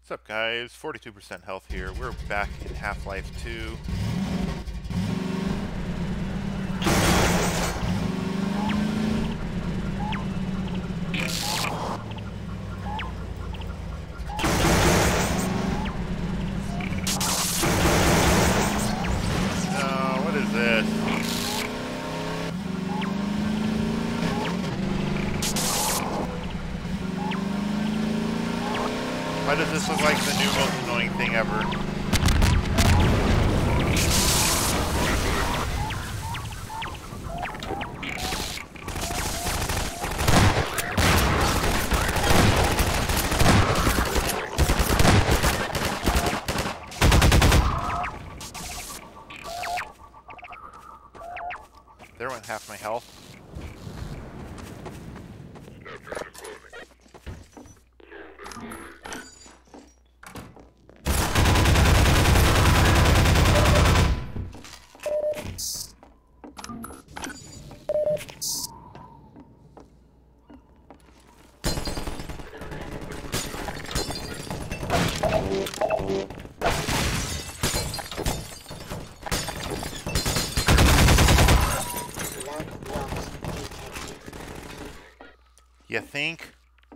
What's up, guys? 42% health here. We're back in Half-Life 2. No, what is this? Why does this look like the new most annoying thing ever? There went half my health. You think?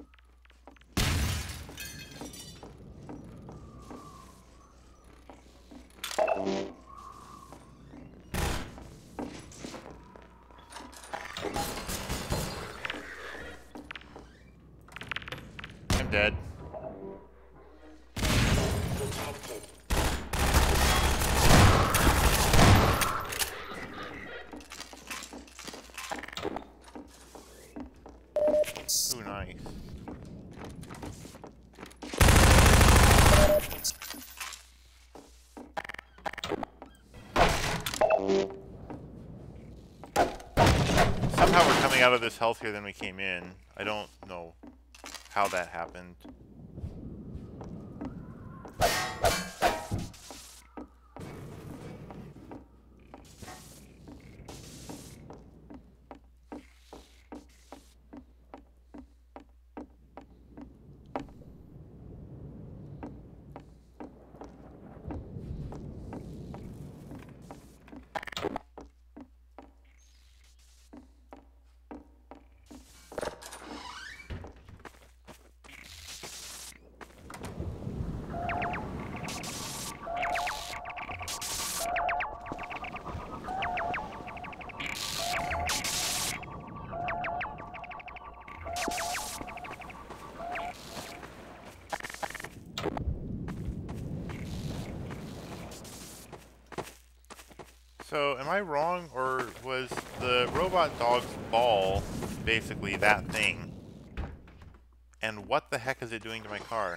I'm dead. Ooh, nice. Somehow we're coming out of this healthier than we came in. I don't know how that happened. So, am I wrong, or was the robot dog's ball basically that thing? And what the heck is it doing to my car?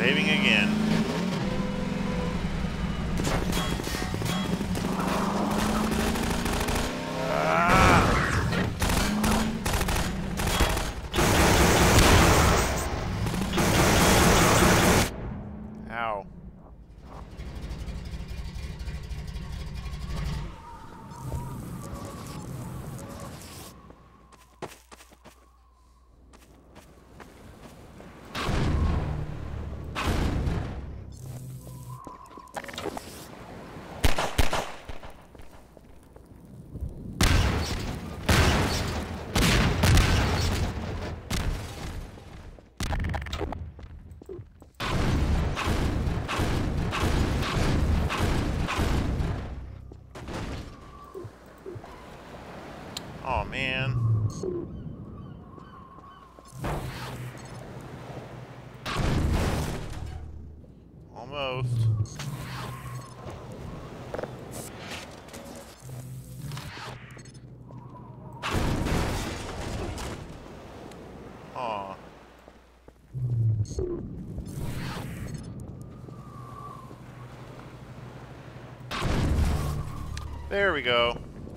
Saving again. Ow. Oh man. Almost. Aw. There we go.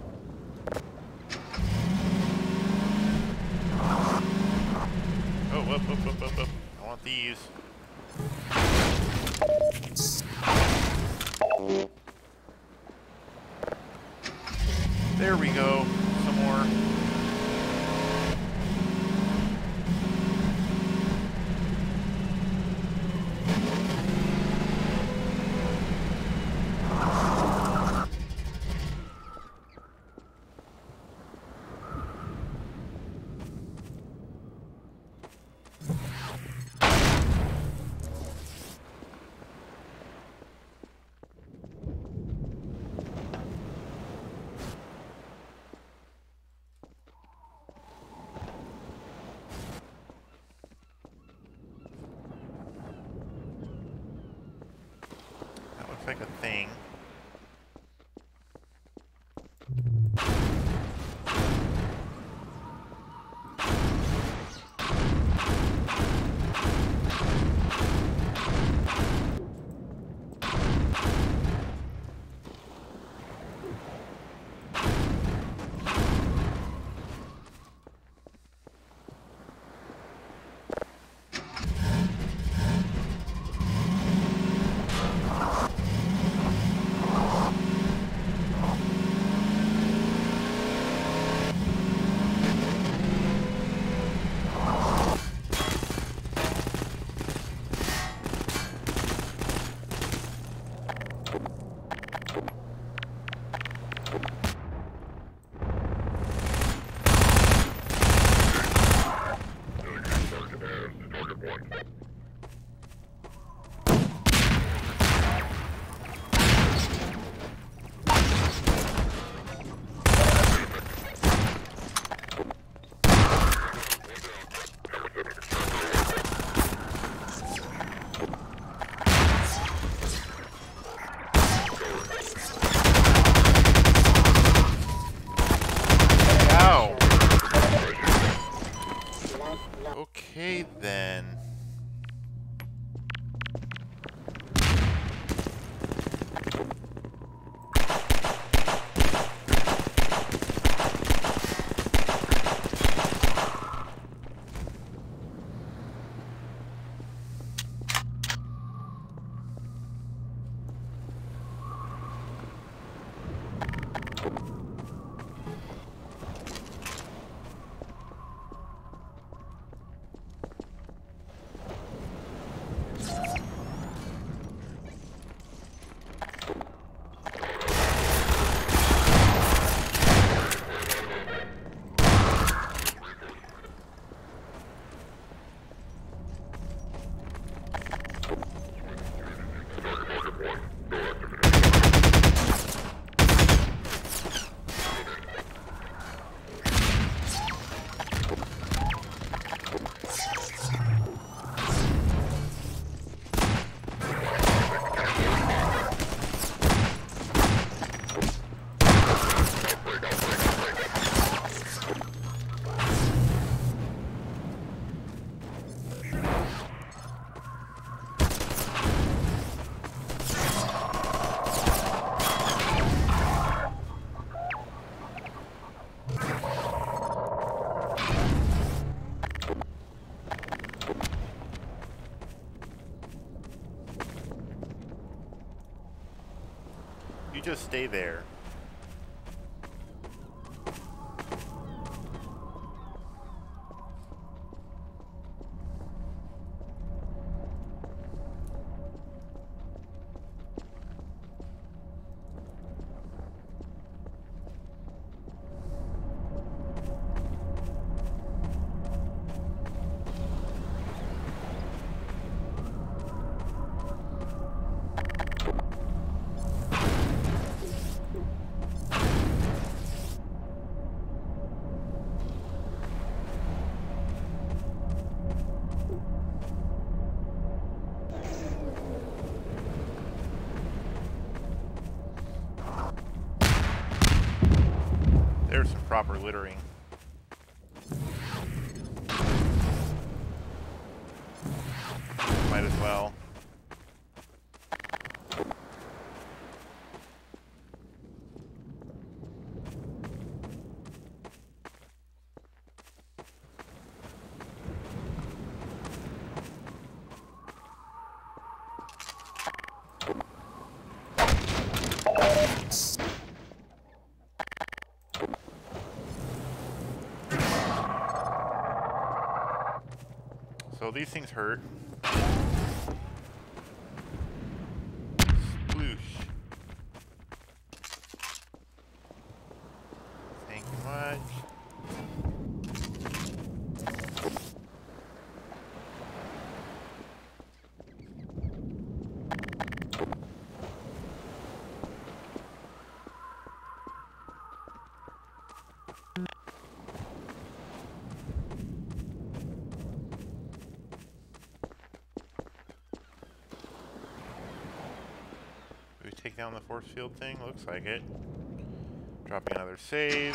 Oh, whoop, whoop, whoop, whoop, whoop. I want these. There we go. Some more. Like a thing. just stay there. There's some proper littering. Might as well. So these things hurt. Sploosh. Thank you much. Take down the force field thing, looks like it. Dropping another save.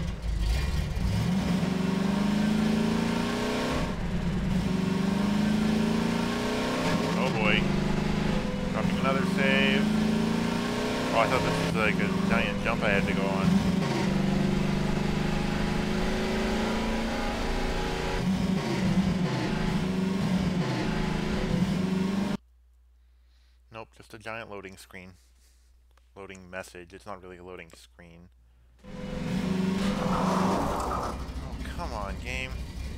Oh boy. Dropping another save. Oh, I thought this was like a giant jump I had to go on. Nope, just a giant loading screen. Loading message. It's not really a loading screen. Oh, come on, game.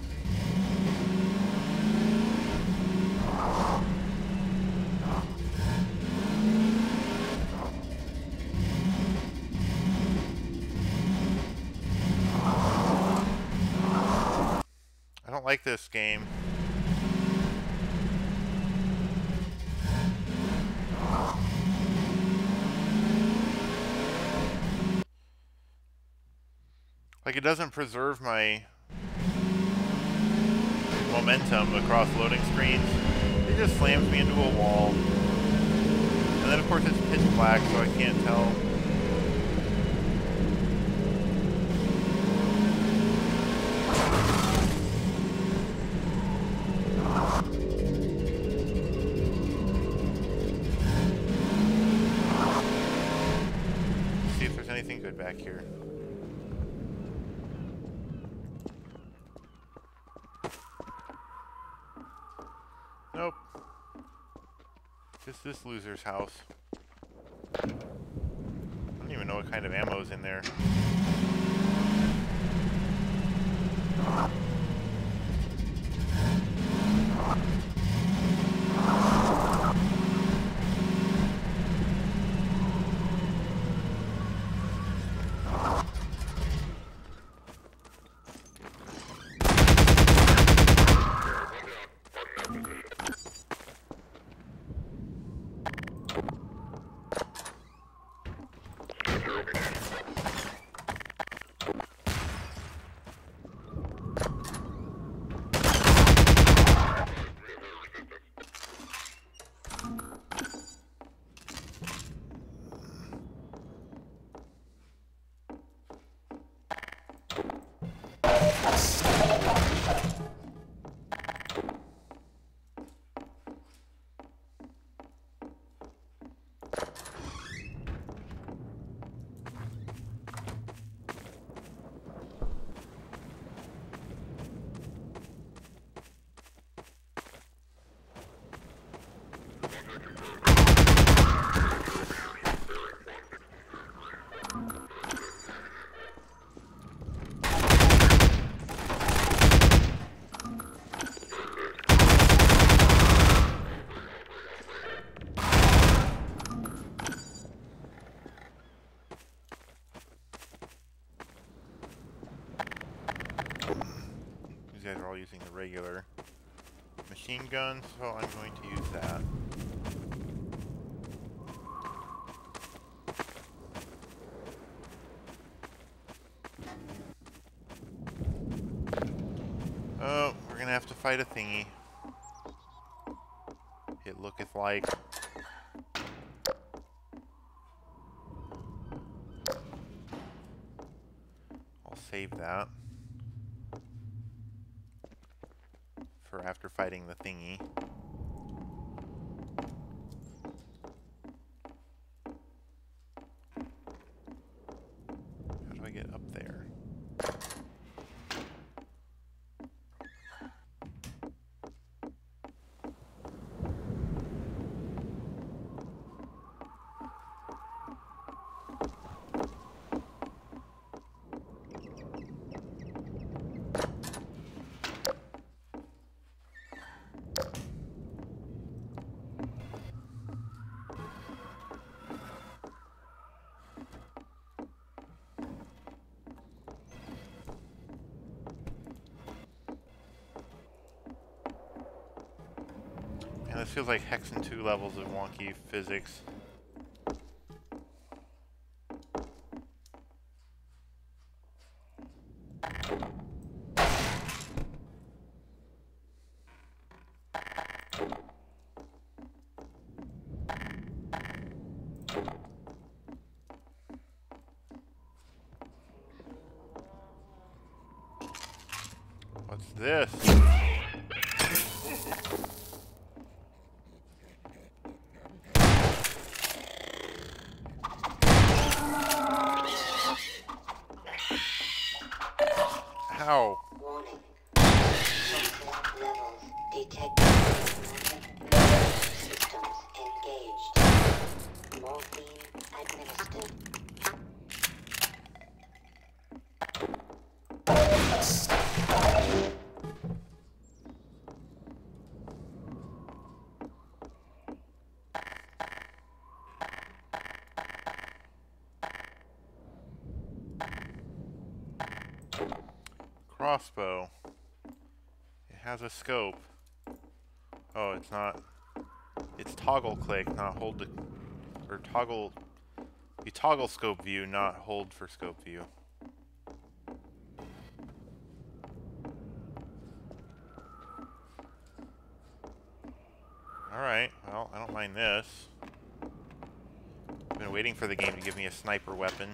I don't like this game. Like, it doesn't preserve my momentum across loading screens. It just slams me into a wall. And then, of course, it's pitch black, so I can't tell. Let's see if there's anything good back here. Nope. Just this loser's house. I don't even know what kind of ammo's in there. regular machine gun, so I'm going to use that. Oh, we're gonna have to fight a thingy. It looketh like. I'll save that for after fighting the thingy. How do I get up there? Yeah, this feels like Hexen 2 levels of wonky physics. What's this? Ow. Warning. Levels detected. Systems engaged. Morphine administered. Crossbow. It has a scope. Oh, it's not. It's toggle click, not hold to. Or toggle. You toggle scope view, not hold for scope view. Alright, well, I don't mind this. I've been waiting for the game to give me a sniper weapon.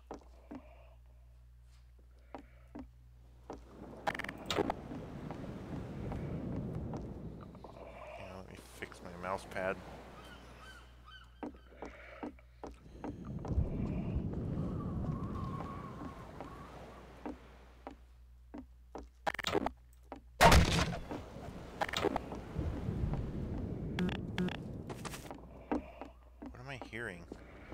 Let me fix my mouse pad. What am I hearing?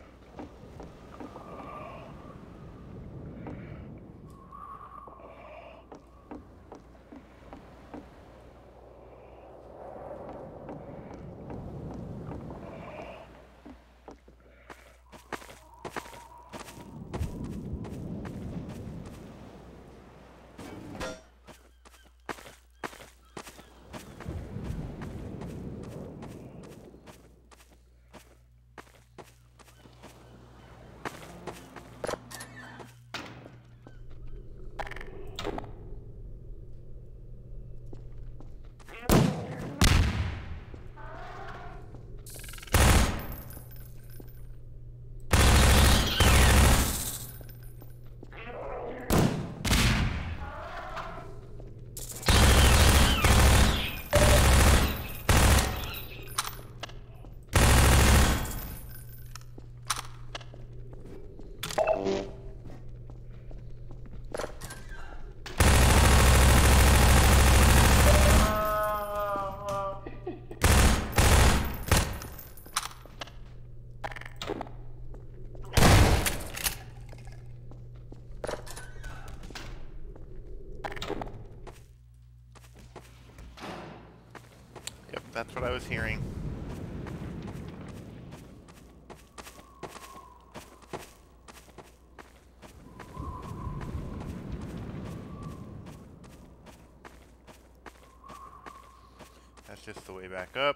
Yep, that's what I was hearing. up.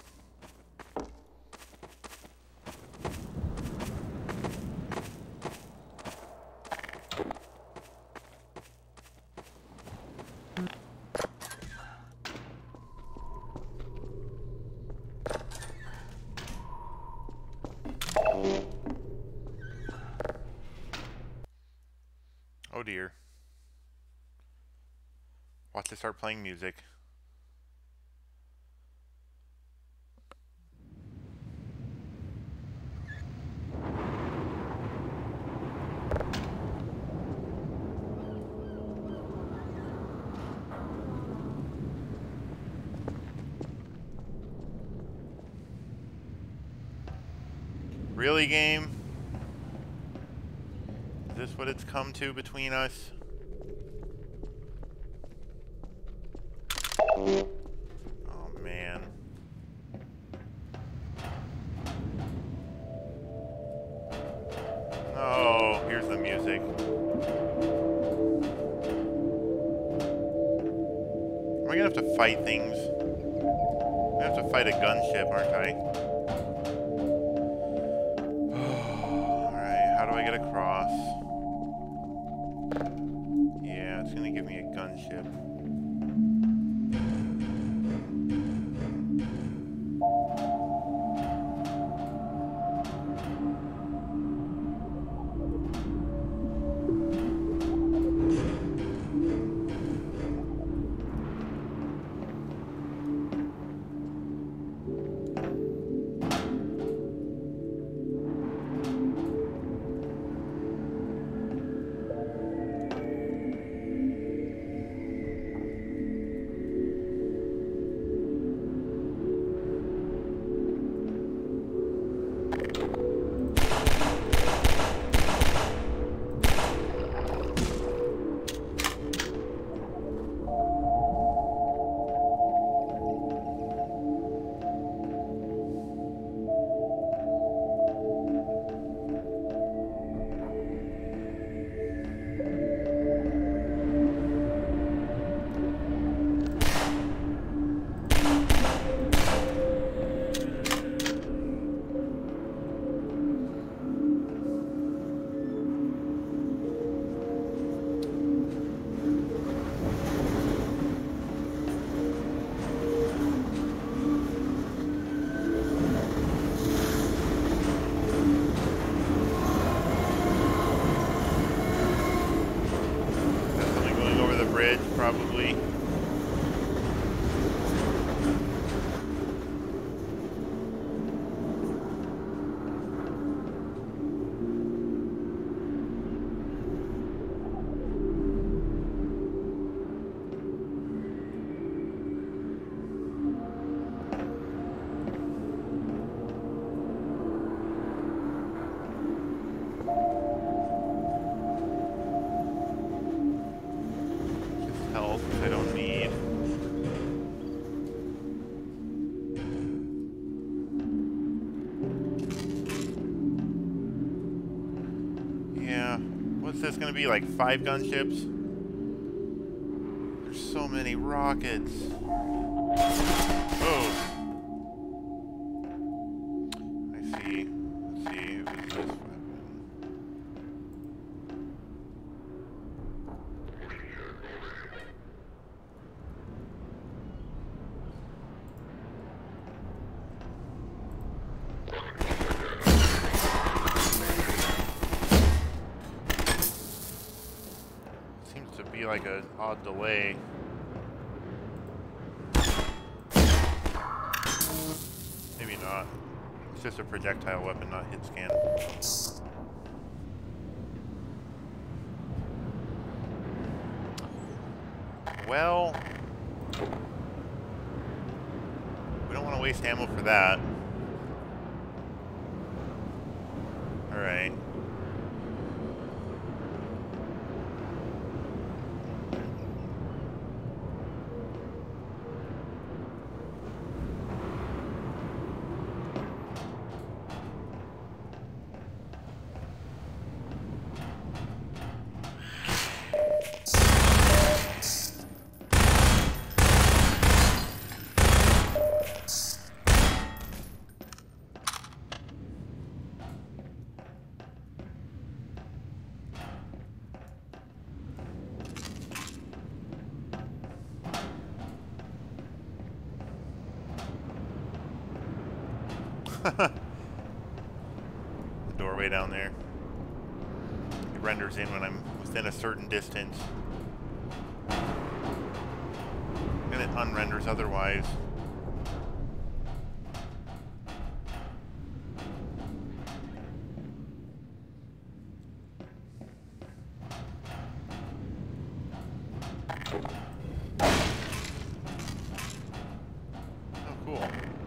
Oh dear. Watch it start playing music. Really, game? Is this what it's come to between us? Oh, man. Oh, here's the music. Am I gonna have to fight things? I'm gonna have to fight a gunship, aren't I? Alright, how do I get across? Yeah, it's gonna give me a gunship. Probably. Health I don't need. Yeah, what's this gonna be, like 5 gunships? There's so many rockets. Oh, I see. Let's see, it was this weapon. Be like an odd delay. Maybe not. It's just a projectile weapon, not hit scan. Well, we don't want to waste ammo for that. Alright. The doorway down there. It renders in when I'm within a certain distance. And it unrenders otherwise. Oh, cool.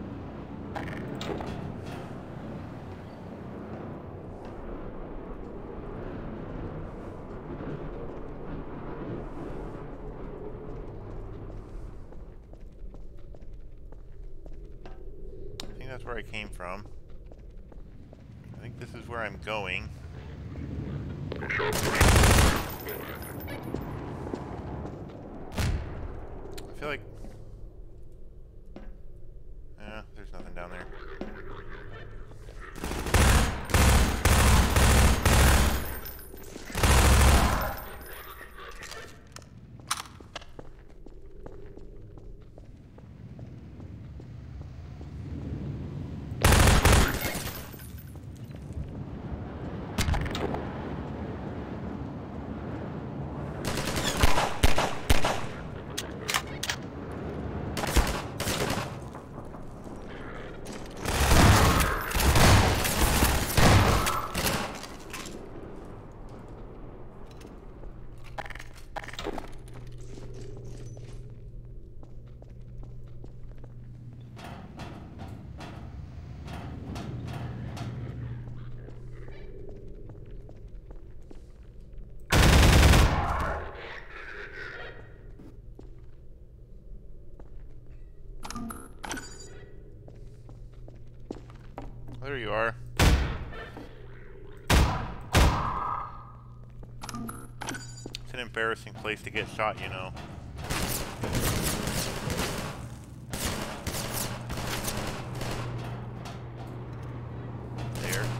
I think that's where I came from. I think this is where I'm going. I feel like... there's nothing down there. There you are. It's an embarrassing place to get shot, you know. There.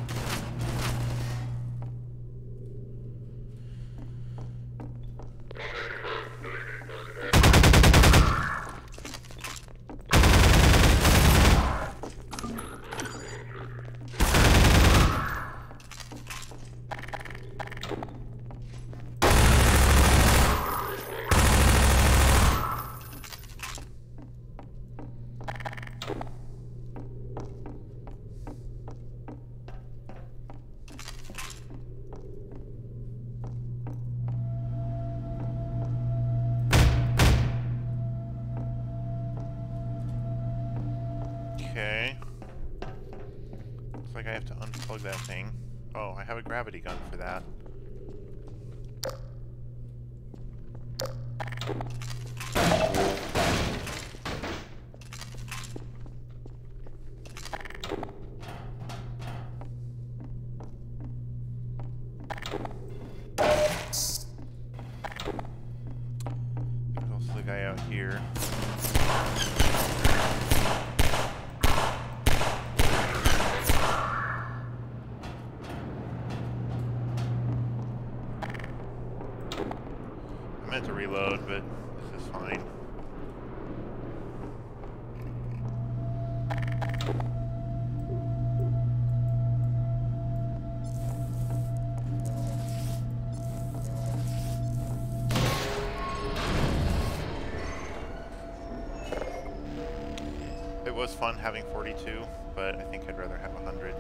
Okay. Looks like I have to unplug that thing. Oh, I have a gravity gun for that. There's also the guy out here. I meant to reload, but this is fine. It was fun having 42, but I think I'd rather have 100.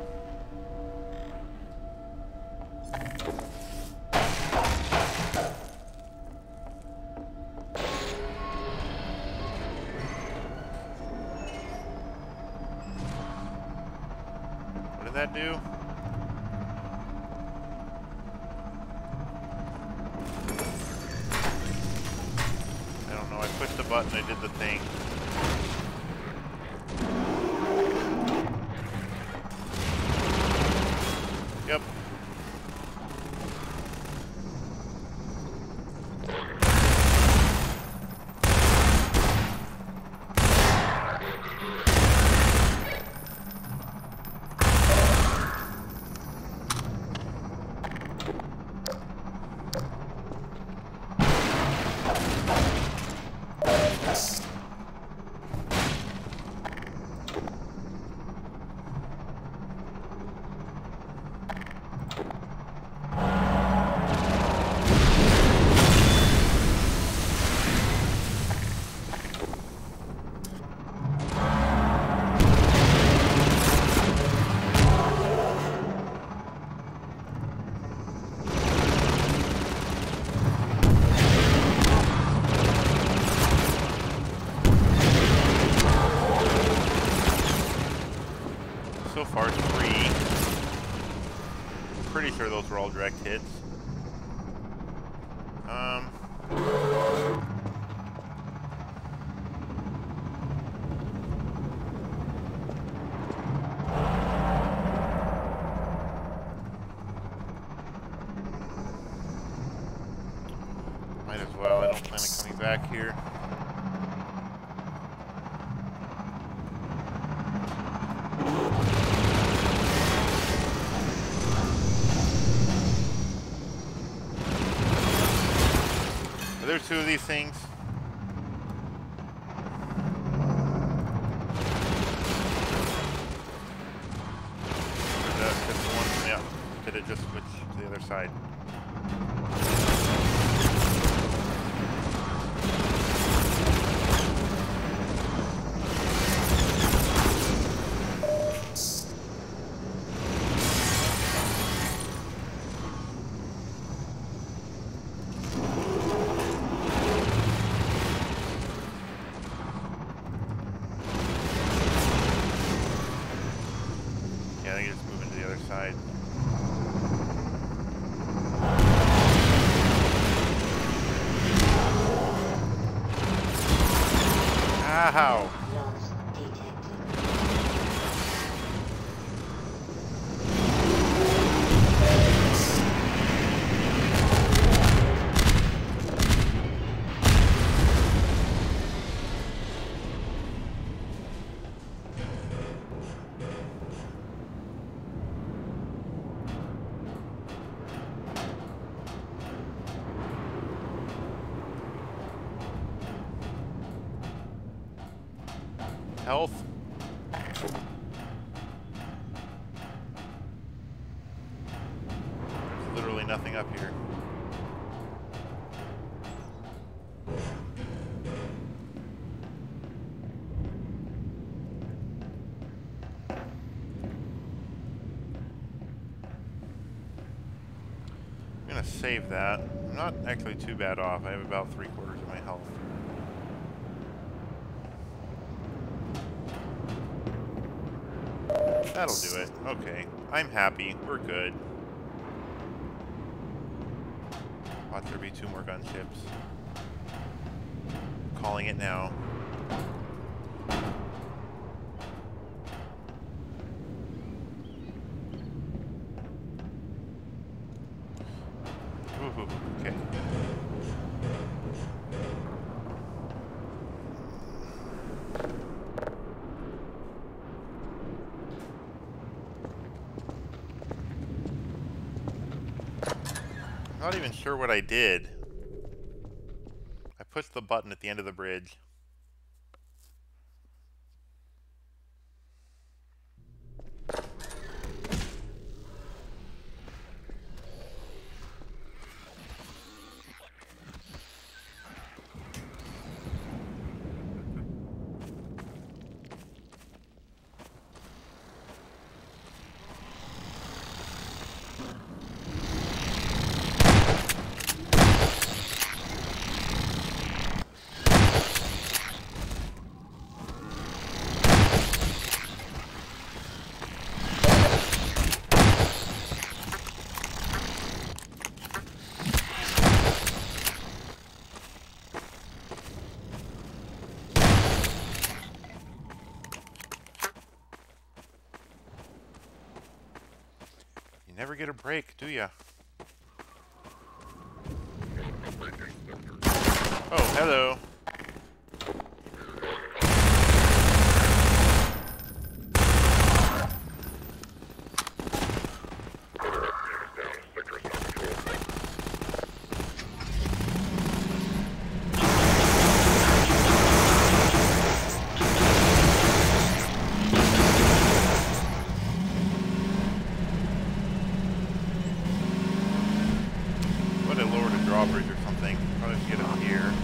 What did that do? I don't know, I pushed the button, I did the thing. Yep. So far, 3. Pretty sure those were all direct hits. Might as well. I don't plan on coming back here. Are there 2 of these things? Or just the one? Yeah. Did it just switch to the other side? Yeah, I think it's moving to the other side. Ow! Loss detected. Health. There's literally nothing up here. I'm gonna save that. I'm not actually too bad off. I have about 3/4 of my health. That'll do it. Okay. I'm happy. We're good. Watch there be 2 more gunships. Calling it now. Ooh, okay. I'm not even sure what I did. I pushed the button at the end of the bridge. You never get a break, do ya? Oh, hello. What I lowered a drawbridge or something. Probably have to get up here.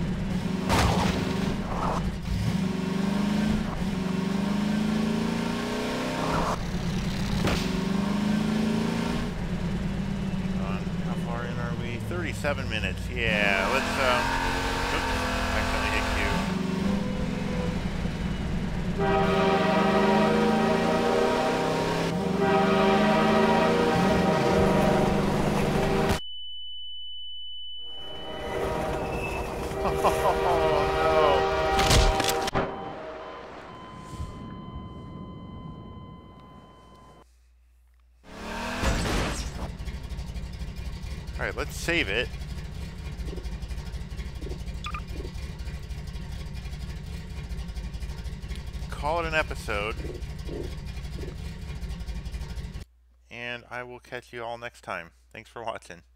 Hang on. How far in are we? 37 minutes. Yeah, let's oops, accidentally hit Q. save it. Call it an episode. And I will catch you all next time. Thanks for watching.